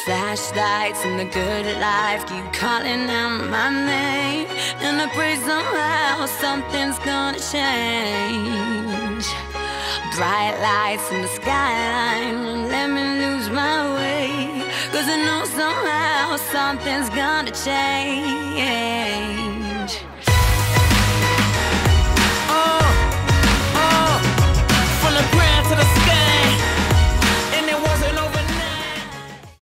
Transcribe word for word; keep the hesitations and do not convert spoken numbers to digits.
Flashlights and the good life keep calling out my name, and I pray somehow something's gonna change. Bright lights in the skyline won't let me lose my way, 'cause I know somehow something's gonna change.